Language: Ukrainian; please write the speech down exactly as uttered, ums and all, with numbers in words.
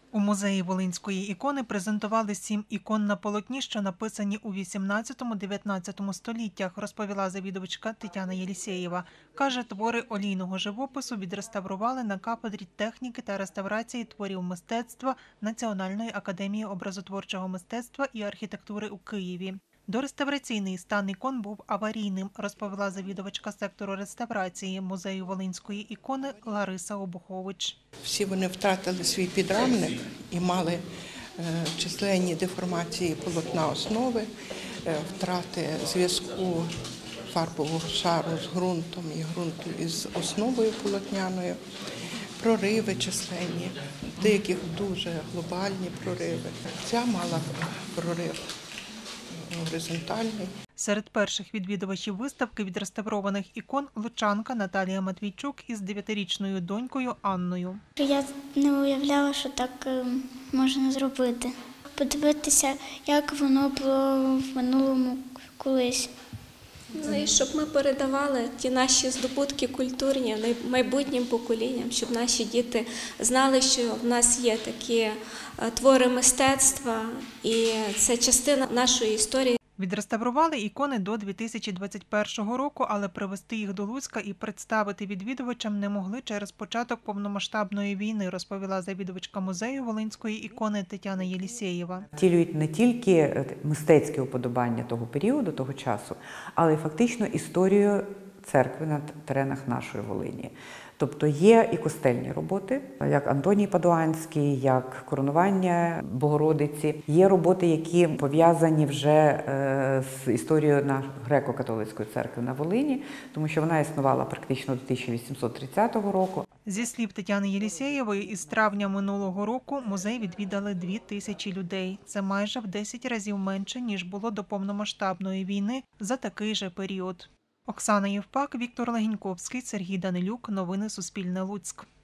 У музеї Волинської ікони презентували сім ікон на полотні, що написані у вісімнадцятому-дев'ятнадцятому століттях, розповіла завідувачка Тетяна Єлісєєва. Каже, твори олійного живопису відреставрували на кафедрі техніки та реставрації творів мистецтва Національної академії образотворчого мистецтва і архітектури у Києві. Дореставраційний стан ікон був аварійним, розповіла завідувачка сектору реставрації музею Волинської ікони Лариса Обухович. Всі вони втратили свій підрамник і мали численні деформації полотна основи, втрати зв'язку фарбового шару з ґрунтом і ґрунту із основою полотняною, прориви численні, деяких дуже глобальні прориви. Ця мала прорив горизонтальний. Серед перших відвідувачів виставки відреставрованих ікон лучанка Наталія Матвійчук із дев'ятирічною донькою Анною. Я не уявляла, що так можна зробити. Подивитися, як воно було в минулому колись. Ну і щоб ми передавали ті наші здобутки культурні майбутнім поколінням, щоб наші діти знали, що в нас є такі твори мистецтва, і це частина нашої історії. Відреставрували ікони до дві тисячі двадцять першого року, але привезти їх до Луцька і представити відвідувачам не могли через початок повномасштабної війни, розповіла завідувачка музею Волинської ікони Тетяна Єлісєєва. Втілюють не тільки мистецьке уподобання того періоду, того часу, але й фактично історію церкви на теренах нашої Волині. Тобто є і костельні роботи, як Антоній Падуанський, як коронування Богородиці. Є роботи, які пов'язані вже з історією греко-католицької церкви на Волині, тому що вона існувала практично до тисяча вісімсот тридцятого року. Зі слів Тетяни Єлісєєвої, із травня минулого року музей відвідали дві тисячі людей. Це майже в десять разів менше, ніж було до повномасштабної війни за такий же період. Оксана Євпак, Віктор Легіньковський, Сергій Данилюк. Новини Суспільне Луцьк.